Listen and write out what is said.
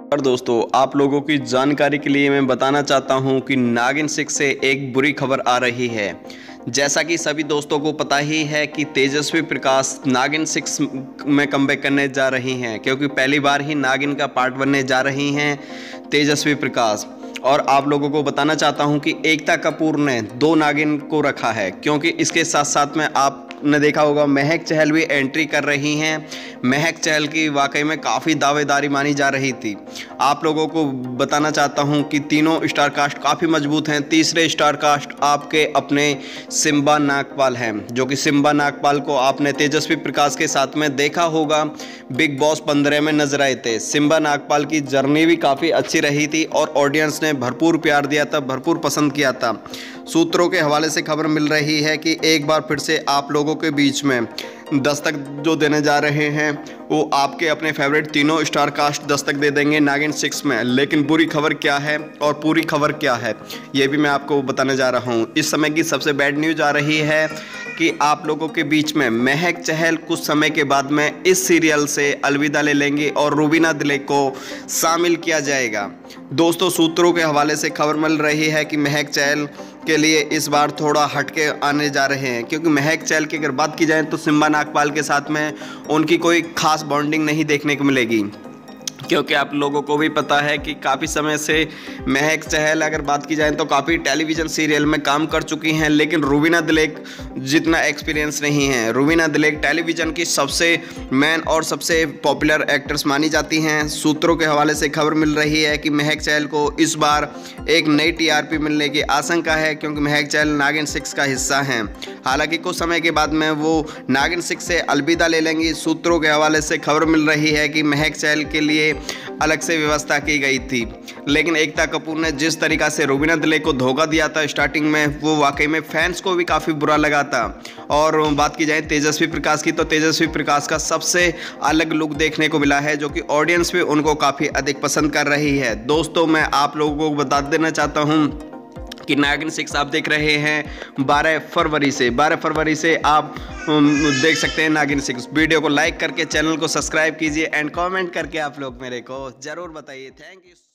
और दोस्तों, आप लोगों की जानकारी के लिए मैं बताना चाहता हूं कि नागिन 6 से एक बुरी खबर आ रही है। जैसा कि सभी दोस्तों को पता ही है कि तेजस्वी प्रकाश नागिन 6 में कमबैक करने जा रही हैं, क्योंकि पहली बार ही नागिन का पार्ट बनने जा रही हैं तेजस्वी प्रकाश। और आप लोगों को बताना चाहता हूं कि एकता कपूर ने 2 नागिन को रखा है, क्योंकि इसके साथ साथ में आपने देखा होगा महक चहल भी एंट्री कर रही हैं। महक चहल की वाकई में काफ़ी दावेदारी मानी जा रही थी। आप लोगों को बताना चाहता हूं कि तीनों स्टार कास्ट काफ़ी मजबूत हैं। तीसरे स्टार कास्ट आपके अपने सिम्बा नागपाल हैं, जो कि सिम्बा नागपाल को आपने तेजस्वी प्रकाश के साथ में देखा होगा, बिग बॉस 15 में नजर आए थे। सिम्बा नागपाल की जर्नी भी काफ़ी अच्छी रही थी और ऑडियंस ने भरपूर प्यार दिया था, भरपूर पसंद किया था। सूत्रों के हवाले से खबर मिल रही है कि एक बार फिर से आप लोगों के बीच में दस्तक जो देने जा रहे हैं वो आपके अपने फेवरेट तीनों स्टार कास्ट दस्तक दे देंगे नागिन 6 में। लेकिन बुरी खबर क्या है और पूरी खबर क्या है, ये भी मैं आपको बताने जा रहा हूँ। इस समय की सबसे बैड न्यूज़ आ रही है कि आप लोगों के बीच में महक चहल कुछ समय के बाद में इस सीरियल से अलविदा ले लेंगी और रूबीना दिलेक को शामिल किया जाएगा। दोस्तों, सूत्रों के हवाले से खबर मिल रही है कि महक चहल के लिए इस बार थोड़ा हटके आने जा रहे हैं, क्योंकि महक चहल की अगर बात की जाए तो सिम्बा नागपाल के साथ में उनकी कोई खास बॉन्डिंग नहीं देखने को मिलेगी। क्योंकि आप लोगों को भी पता है कि काफ़ी समय से महक चहल अगर बात की जाए तो काफ़ी टेलीविज़न सीरियल में काम कर चुकी हैं, लेकिन रूबीना दिलेक जितना एक्सपीरियंस नहीं है। रूबीना दिलेक टेलीविज़न की सबसे मेन और सबसे पॉपुलर एक्ट्रेस मानी जाती हैं। सूत्रों के हवाले से खबर मिल रही है कि महक चहल को इस बार एक नई टीआरपी मिलने की आशंका है, क्योंकि महक चहल नागिन 6 का हिस्सा हैं। हालांकि कुछ समय के बाद में वो नागिन 6 से अलविदा ले लेंगी। सूत्रों के हवाले से खबर मिल रही है कि महक चहल के लिए अलग से व्यवस्था की गई थी, लेकिन एकता कपूर ने जिस तरीक़ा से रूबीना दिलेक को धोखा दिया था स्टार्टिंग में, वो वाकई में फैंस को भी काफ़ी बुरा लगा था। और बात की जाए तेजस्वी प्रकाश की, तो तेजस्वी प्रकाश का सबसे अलग लुक देखने को मिला है, जो कि ऑडियंस भी उनको काफ़ी अधिक पसंद कर रही है। दोस्तों, मैं आप लोगों को बता देना चाहता हूँ कि नागिन 6 आप देख रहे हैं 12 फरवरी से आप देख सकते हैं नागिन 6। वीडियो को लाइक करके चैनल को सब्सक्राइब कीजिए एंड कमेंट करके आप लोग मेरे को ज़रूर बताइए। Thank you.